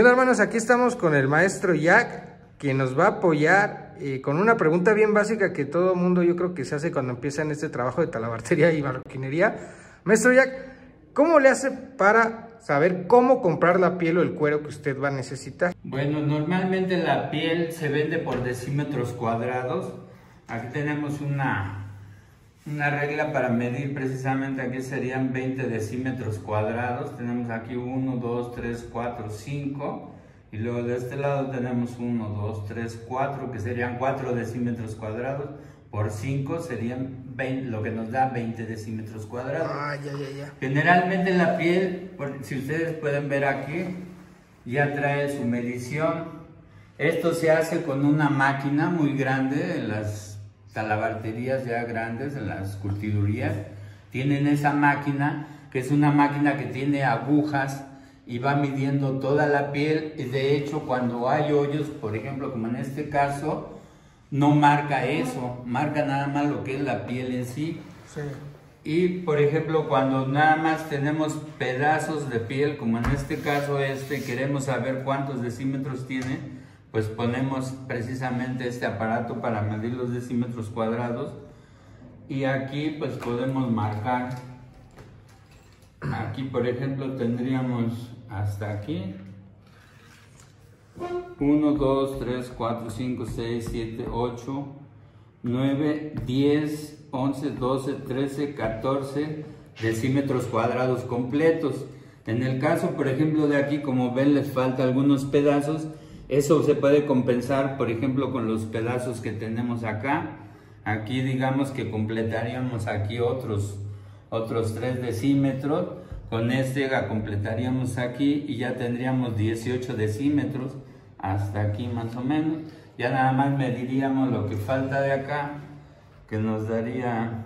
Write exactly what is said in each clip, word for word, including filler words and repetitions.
¿Qué onda, hermanos? Aquí estamos con el maestro Jack, quien nos va a apoyar eh, con una pregunta bien básica que todo mundo yo creo que se hace cuando empieza en este trabajo de talabartería y marroquinería. Maestro Jack, ¿cómo le hace para saber cómo comprar la piel o el cuero que usted va a necesitar? Bueno, normalmente la piel se vende por decímetros cuadrados. Aquí tenemos una, una regla para medir precisamente, aquí serían veinte decímetros cuadrados. Tenemos aquí uno, dos, tres, cuatro, cinco. Y luego de este lado tenemos uno, dos, tres, cuatro, que serían cuatro decímetros cuadrados. Por cinco serían veinte, lo que nos da veinte decímetros cuadrados. Ah, ya, ya, ya. Generalmente la piel, si ustedes pueden ver aquí, ya trae su medición. Esto se hace con una máquina muy grande. En las talabarterías ya grandes, en las curtidurías, tienen esa máquina, que es una máquina que tiene agujas y va midiendo toda la piel. Y de hecho, cuando hay hoyos, por ejemplo, como en este caso, no marca eso, marca nada más lo que es la piel en sí. Sí. Y por ejemplo, cuando nada más tenemos pedazos de piel, como en este caso este, queremos saber cuántos decímetros tiene, pues ponemos precisamente este aparato para medir los decímetros cuadrados. Y aquí pues podemos marcar. Aquí por ejemplo tendríamos hasta aquí uno, dos, tres, cuatro, cinco, seis, siete, ocho, nueve, diez, once, doce, trece, catorce decímetros cuadrados completos. En el caso, por ejemplo, de aquí, como ven, les falta algunos pedazos. Eso se puede compensar, por ejemplo, con los pedazos que tenemos acá. Aquí, digamos que completaríamos aquí otros, otros tres decímetros. Con este completaríamos aquí y ya tendríamos dieciocho decímetros. Hasta aquí más o menos. Ya nada más mediríamos lo que falta de acá, que nos daría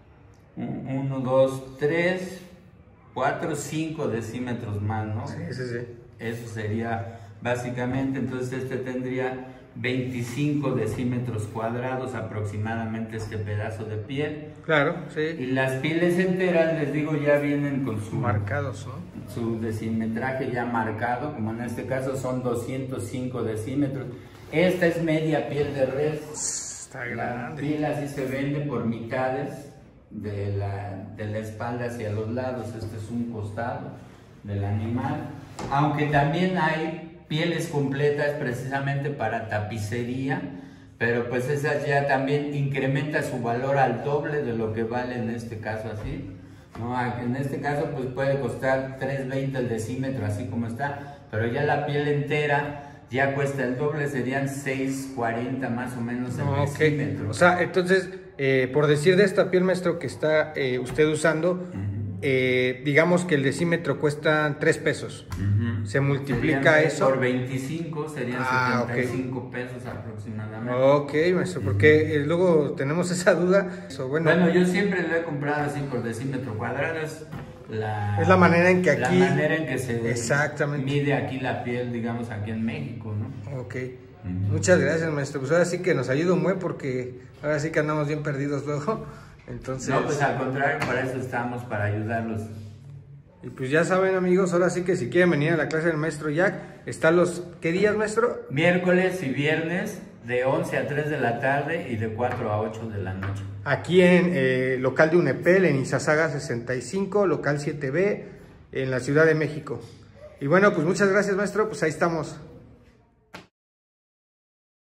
uno, dos, tres, cuatro, cinco decímetros más, ¿no? Sí, sí, sí. Eso sería básicamente, entonces este tendría veinticinco decímetros cuadrados aproximadamente este pedazo de piel. Claro, sí. Y las pieles enteras, les digo, ya vienen con su marcados, ¿no? Su decimetraje ya marcado, como en este caso son doscientos cinco decímetros. Esta es media piel de res. Está grande. La piel así se vende por mitades de la, de la espalda hacia los lados. Este es un costado del animal. Aunque también hay pieles completas precisamente para tapicería, pero pues esas ya también incrementa su valor al doble de lo que vale en este caso así. No, en este caso pues puede costar tres veinte el decímetro así como está, pero ya la piel entera ya cuesta el doble, serían seis cuarenta más o menos el oh, decímetro. Okay. O sea, entonces, eh, por decir de esta piel, maestro, que está eh, usted usando, uh-huh. eh, digamos que el decímetro cuesta tres pesos. Uh-huh. Se multiplica serían, eso. Por veinticinco serían ah, setenta y cinco okay. pesos aproximadamente. Ok, maestro, porque uh-huh. luego tenemos esa duda. So, bueno, bueno, yo siempre lo he comprado así por decímetro cuadrado. Es la, es la manera en que aquí. La manera en que se exactamente. mide aquí la piel, digamos, aquí en México, ¿no? Ok. Uh-huh. Muchas gracias, maestro. Pues ahora sí que nos ayuda un buen porque ahora sí que andamos bien perdidos luego. Entonces. No, pues al contrario, para eso estamos, para ayudarlos. Y pues ya saben, amigos, ahora sí que si quieren venir a la clase del maestro Jack, está los, ¿qué días, maestro? Miércoles y viernes de once a tres de la tarde y de cuatro a ocho de la noche. Aquí en eh, local de UNEPEL, en Izazaga sesenta y cinco, local siete B, en la Ciudad de México. Y bueno, pues muchas gracias, maestro, pues ahí estamos.